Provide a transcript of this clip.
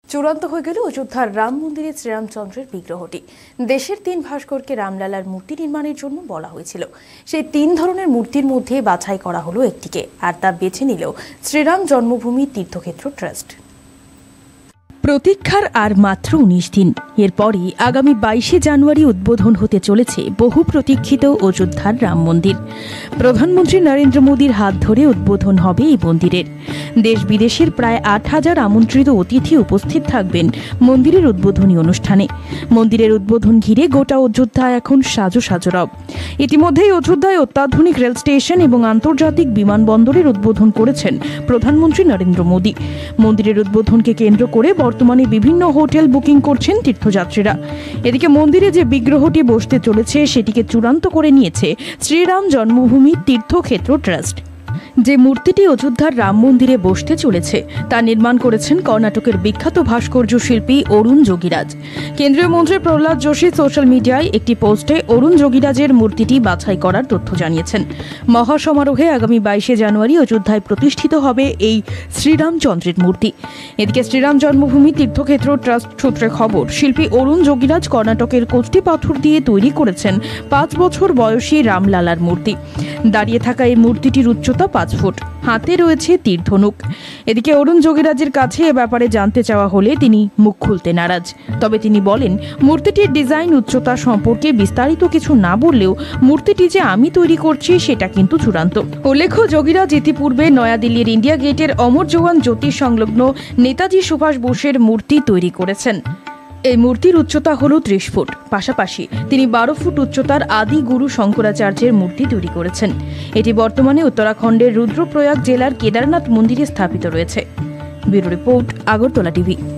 চূড়ান্ত হয়ে গেল অযোধ্যার রাম মন্দিরে শ্রীরামচন্দ্রের বিগ্রহটি। দেশের 3 ভাস্করকে রামলালার মূর্তি নির্মাণের জন্য বলা হয়েছিল। সেই 3 ধরনের মূর্তির মধ্যে বাছাই করা হলো একটিকে, আর তা বেছে নিল শ্রীরাম জন্মভূমি তীর্থক্ষেত্র ট্রাস্ট। প্রতীক্ষার আর মাত্র 19 দিন। এরপরই আগামী 22শে জানুয়ারি উদ্বোধন হতে চলেছে বহু প্রতীক্ষিত অযোধ্যার রাম মন্দির। প্রধানমন্ত্রী নরেন্দ্র মোদীর হাত ধরে উদ্বোধন হবে এই মন্দিরের। দেশ বিদেশের প্রায় 8000 আমন্ত্রিত অতিথি উপস্থিত থাকবেন মন্দিরের উদ্বোধনী অনুষ্ঠানে। মন্দিরের উদ্বোধন ঘিরে গোটা অযোধ্যা এখন সাজো সাজো রব। ইতিমধ্যেই অযোধ্যায় অত্যাধুনিক রেল স্টেশন এবং আন্তর্জাতিক বিমানবন্দরের উদ্বোধন করেছেন প্রধানমন্ত্রী নরেন্দ্র মোদী। মন্দিরের উদ্বোধনকে কেন্দ্র করে বর্তমানে বিভিন্ন হোটেল বুকিং করছেন তীর্থযাত্রীরা। এদিকে মন্দিরে যে বিগ্রহটি বসতে চলেছে সেটিকে চূড়ান্ত করে নিয়েছে শ্রীরাম জন্মভূমি তীর্থক্ষেত্র ট্রাস্ট। যে মূর্তিটি অযোধ্যার রাম মন্দিরে বসতে চলেছে তা নির্মাণ করেছেন কর্ণাটকের বিখ্যাত ভাস্কর্য শিল্পী অরুণ যোগীরাজ। কেন্দ্রীয় মন্ত্রী প্রহ্লাদ যোশী সোশ্যাল মিডিয়ায় একটি পোস্টে অরুণ যোগীরাজের মূর্তিটি বাছাই করার তথ্য জানিয়েছেন। মহাসমারোহে আগামী 22শে জানুয়ারি অযোধ্যায় প্রতিষ্ঠিত হবে এই শ্রীরামচন্দ্রের মূর্তি। এদিকে শ্রীরাম জন্মভূমি তীর্থক্ষেত্র ট্রাস্ট সূত্রে খবর, শিল্পী অরুণ যোগীরাজ কর্ণাটকের কষ্টি পাথর দিয়ে তৈরি করেছেন 5 বছর বয়সী রামলালার মূর্তি। দাঁড়িয়ে থাকা এই মূর্তিটির উচ্চতা 5 ফুট, হাতে রয়েছে তীর ধনুক। এদিকে অরুণ যোগীরাজের কাছে এ ব্যাপারে জানতে চাওয়া হলে তিনি মুখ খুলতে নারাজ। তবে তিনি বলেন, মূর্তিটির ডিজাইন উচ্চতা সম্পর্কে বিস্তারিত কিছু না বললেও মূর্তিটি যে আমি তৈরি করছি সেটা কিন্তু চূড়ান্ত। উল্লেখ্য, যোগীরাজ ইতিপূর্বে নয়াদিল্লির ইন্ডিয়া গেটের অমর জওয়ান জ্যোতি সংলগ্ন নেতাজি সুভাষ বোসের মূর্তি তৈরি করেছেন। এই মূর্তির উচ্চতা হল 30 ফুট। পাশাপাশি তিনি 12 ফুট উচ্চতার আদি গুরু শঙ্করাচার্যের মূর্তি তৈরি করেছেন। এটি বর্তমানে উত্তরাখণ্ডের রুদ্রপ্রয়াগ জেলার কেদারনাথ মন্দিরে স্থাপিত রয়েছে। Bureau report, Agartala TV.